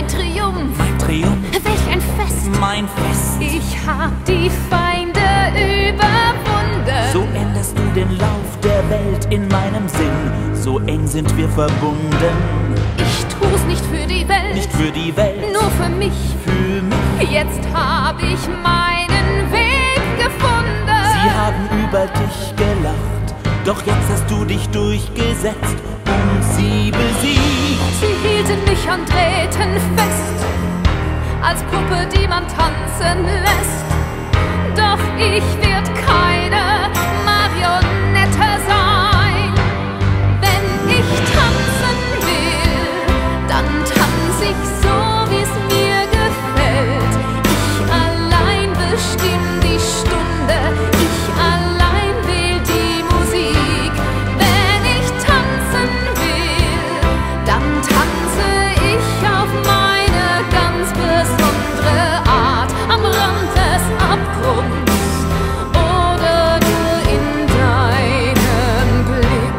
mein Triumph, mein Triumph, welch ein Fest, mein Fest. Ich hab die Feinde überwunden. So änderst du den Lauf der Welt in meinem Sinn, so eng sind wir verbunden. Ich tu's nicht für die Welt, nicht für die Welt, nur für mich, für mich. Jetzt hab ich meinen Weg gefunden. Sie haben über dich gelacht, doch jetzt hast du dich durchgesetzt und sie besiegt. Sie hielten mich an Drähten fest, als Puppe, die man tanzen lässt. Doch ich werd keine Marionette sein. Wenn ich tanzen will, dann tanz ich so, wie's mir gefällt. Ich allein bestimm die Stunde, ich allein wähl die Musik. Wenn ich tanzen will, dann tanze ich auf meine ganz besondere Art, am Rand des Abgrunds oder nur in deinem Blick.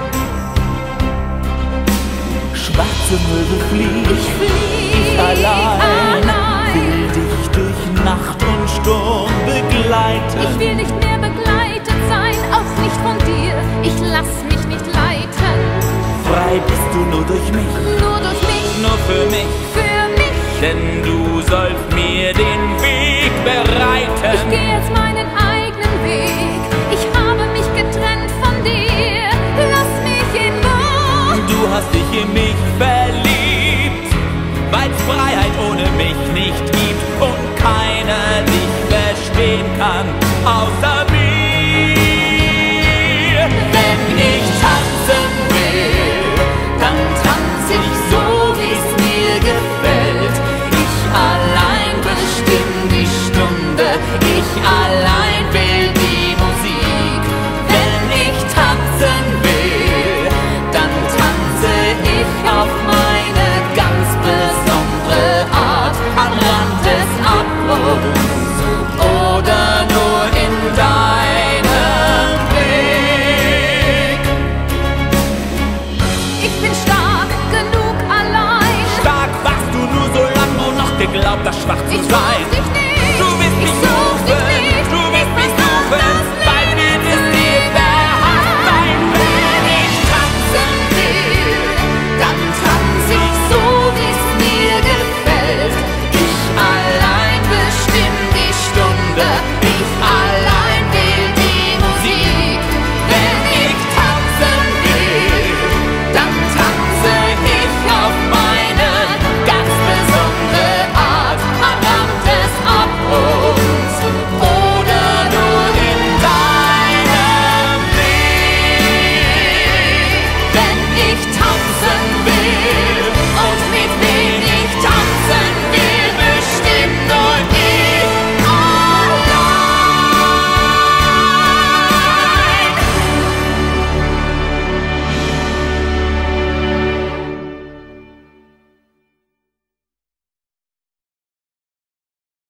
Schwarze Möwe fliegt, Ich flieg allein, allein. will dich durch Nacht und Sturm begleiten. Ich will nicht mehr begleitet sein, auch nicht von dir. Ich lass mich nicht leiten. Frei bist du nur durch mich, Nur durch mich, nur für mich, für mich. denn du sollst mir den Weg bereiten. Ich geh jetzt meinen eigenen Weg. Ich habe mich getrennt von dir. Lass mich in Ruhe. Du hast dich in mich verliebt, weil's Freiheit ohne mich nicht gibt und keiner dich verstehen kann, außer mir. Wenn ich tanzen will, dann tanz ich so, wie's mir gefällt. Ich allein bestimm die Stunde, ich allein wähl die Musik. Wenn ich tanzen will, dann tanze ich auf meine ganz besondere Art, am Rand des Abgrunds oder nur in deinem Blick. Ich bin stark genug allein. Stark warst du nur, solange du noch geglaubt hast, schwach zu sein.